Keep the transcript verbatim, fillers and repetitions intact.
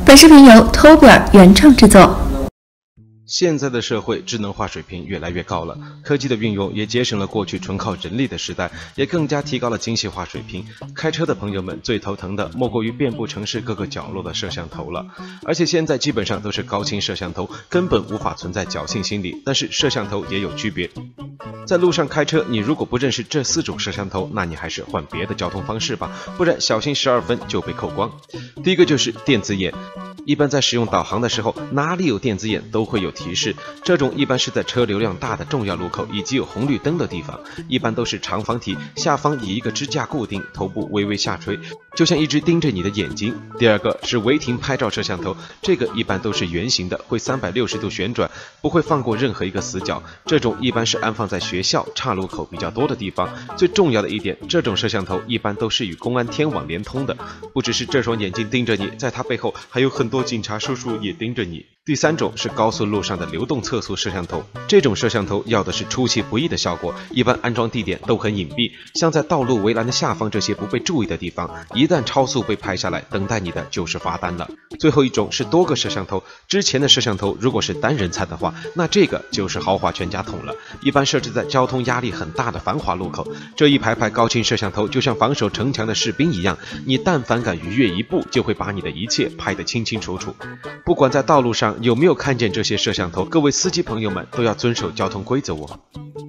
本视频由 Tobler 原创制作。 现在的社会智能化水平越来越高了，科技的运用也节省了过去纯靠人力的时代，也更加提高了精细化水平。开车的朋友们最头疼的莫过于遍布城市各个角落的摄像头了，而且现在基本上都是高清摄像头，根本无法存在侥幸心理。但是摄像头也有区别，在路上开车，你如果不认识这四种摄像头，那你还是换别的交通方式吧，不然小心十二分就被扣光。第一个就是电子眼。一般在使用导航的时候，哪里有电子眼都会有提示，这种一般是在车流量大的重要路口以及有红绿灯的地方，一般都是长方体，下方以一个支架固定，头部微微下垂，就像一只盯着你的眼睛。第二个是违停拍照摄像头，这个一般都是圆形的，会三百六十度旋转，不会放过任何一个死角，这种一般是安放在学校、岔路口比较多的地方。最重要的一点，这种摄像头一般都是与公安天网连通的，不只是这双眼睛盯着你，在它背后还有很多警察叔叔也盯着你。第三种是高速路上的流动测速摄像头，这种摄像头要的是出其不意的效果，一般安装地点都很隐蔽，像在道路围栏的下方这些不被注意的地方，一旦超速被拍下来，等待你的就是罚单了。最后一种是多个摄像头，之前的摄像头如果是单人餐的话，那这个就是豪华全家桶了，一般设置在交通压力很大的繁华路口，这一排排高清摄像头就像防守城墙的士兵一样，你但凡敢逾越一步，就会把你的一切拍得清清楚楚。不管在道路上有没有看见这些摄像头，各位司机朋友们都要遵守交通规则哦。